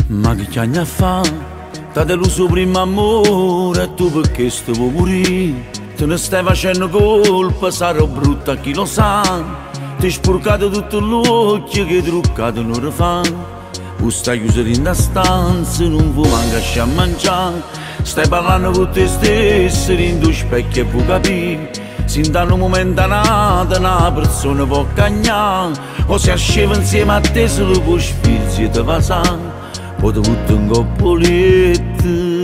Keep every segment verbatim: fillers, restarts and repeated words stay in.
Ma che anni a fa? T'ha deluso primo amore e tu perché stavo morì? Te ne stai facendo colpa, sarò brutta chi lo sa. Ti sporcato tutto l'occhio che truccato non rifà. Tu stai chiuso in una stanza, non vuoi manca a mangiare. Stai parlando con te stesso, in due specchi e vuoi capire. Se in un momento nata una persona può cagnare, o se asceva insieme a te se lo può spirsi e te va sa. Ho dovuto un coppoletto.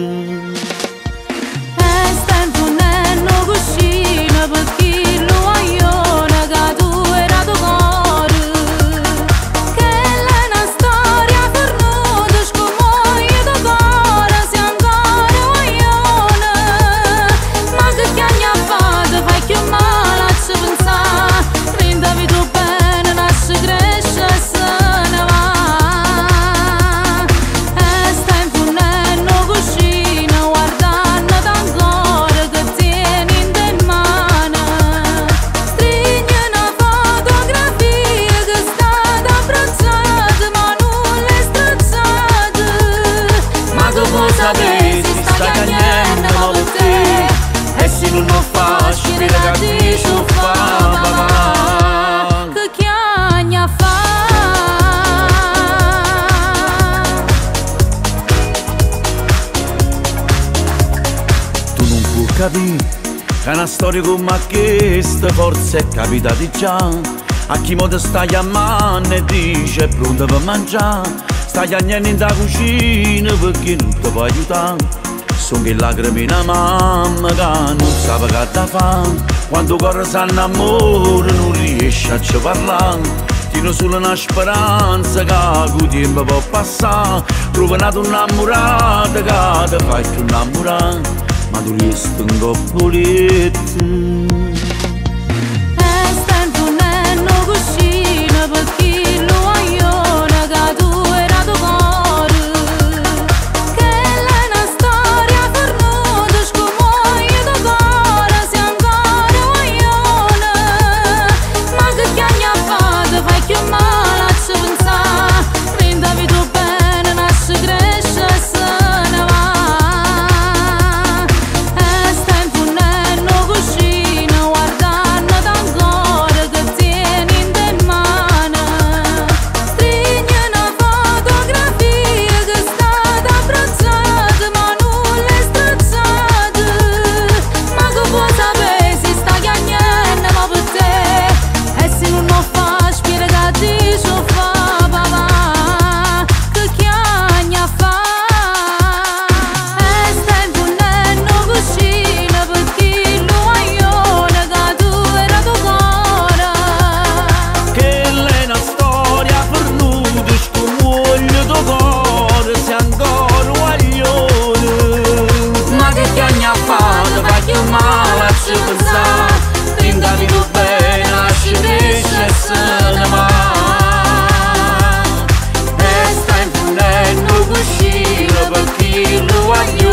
E stai imponendo cucina per chi lo guaglione che tu era tuo cuore. Che è una storia fornuta scomoia tuo cuore, sei ancora guaglione. Ma che anni ha fatto fai più male a ci pensare. Rindavi tu bene, nasce cresce e se ne va. Sapessi sta cagnendo ma per te, e se non lo faccio mi ragazzi ci fa papà. Che chiagna fa? Tu non puoi capire che una storia come questa forse è capitata già. A chi mo te stai chiamando e dice è pronta per mangiare. Stai agnendo in da cucina perché non ti può aiutare. Sono che lacrime in mamma che non sa che da fare. Quando corre s'annamora non riesce a ci parlare. Tiene solo una speranza che il tempo può passare. Trova una donna innamorata che ti fa più innamorare. Ma tu resti un coppoletto. Rindavi tu bene, lasci crescere e se ne va. E stai imponendo cucina per chi lo guaglia.